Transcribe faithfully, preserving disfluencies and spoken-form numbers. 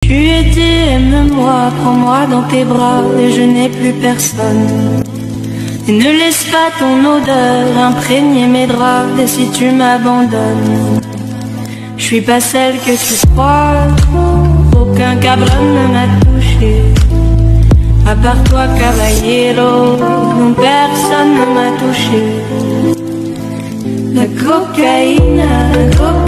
Tu étais, aime-moi, prends-moi dans tes bras et je n'ai plus personne. Et ne laisse pas ton odeur imprégner mes draps. Et si tu m'abandonnes, je suis pas celle que tu crois. Aucun cabron ne m'a touché, à part toi, caballero. Non, personne ne m'a touché. La cocaïne, la cocaïne.